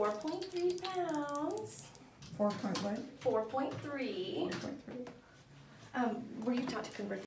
4.3 pounds. 4 point what? 4.3. 4.3. Were you taught to convert